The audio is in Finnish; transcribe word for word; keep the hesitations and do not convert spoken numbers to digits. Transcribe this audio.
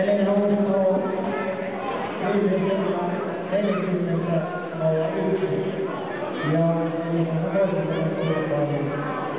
Elina Uustalo viidekymmentä neljäkymmentä nolla yksi ja Elina voitti tämän kilpailun.